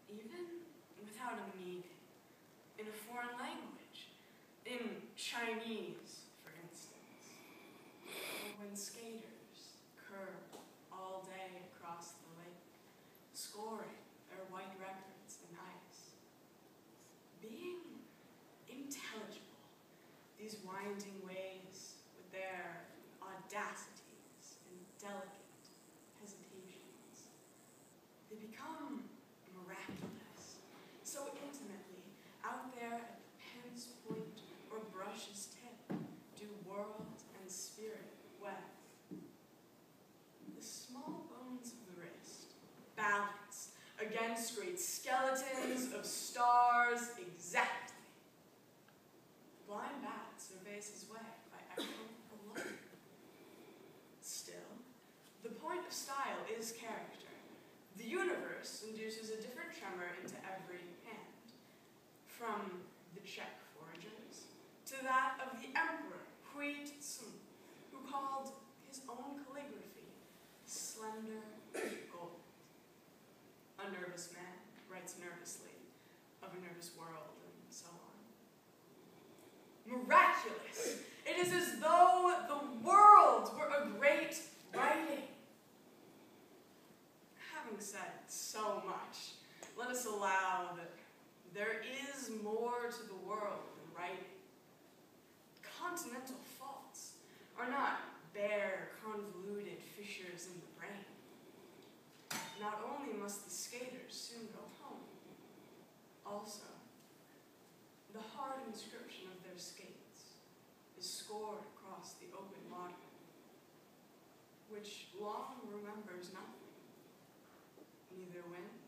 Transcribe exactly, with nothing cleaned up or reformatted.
even without a meaning, in a foreign language, in Chinese, for instance, or when skaters curve all day across the lake, scoring their white records in ice. Being intelligible, these winding ways with their audacities and delicate hesitations, they become miraculous, so intimately out there at the pen's point or brush's tip do world and spirit wed. The small bones of the wrist balance against great skeletons of stars exactly. The blind bat surveys his way by echo alone. Still, the point of style is character. The universe induces a different tremor into every hand, from the Czech foragers to that of the emperor Hui Tsun, who called his own calligraphy slender gold. A nervous man writes nervously of a nervous world, and so on. Miraculous! It is as though the world were a great writing. Having said so much, let us allow that there is more to the world than writing. Continental faults are not bare, convoluted fissures in the brain. Not only must the skaters soon go home, also, the hard inscription of their skates is scored across the open water, which long remembers nothing, neither wind